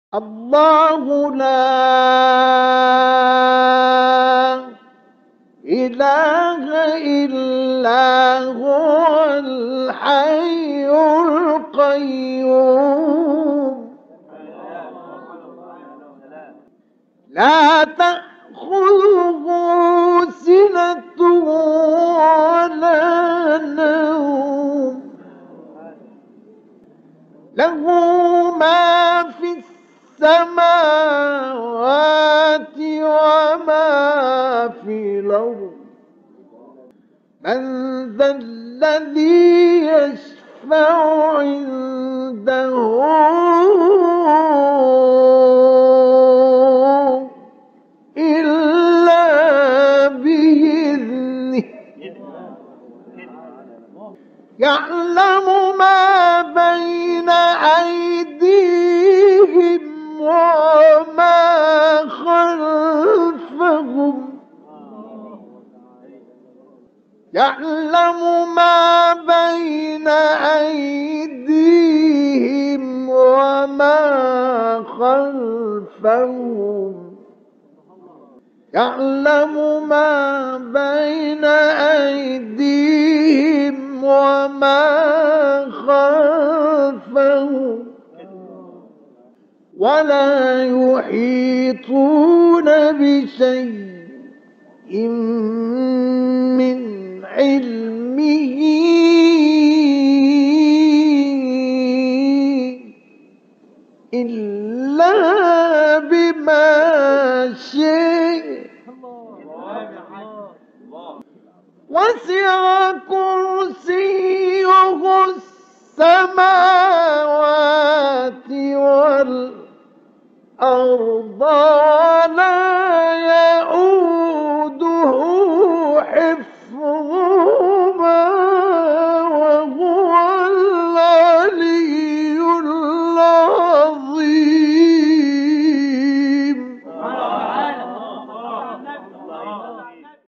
الله لا إله إلا هو الحي القيوم لا تأخذه سنة ولا نوم له ما في السماوات وما في الأرض من ذا الذي يشفع عنده إلا بإذنه يعلم ما بين أيديهم وما خلفهم يعلم ما بين أيديهم وما خلفهم يعلم ما بين أيديهم وما خلفهم ولا يحيطون بشيء من علمه إلا بما شاء وسع كرسيه السماوات والأرض ولا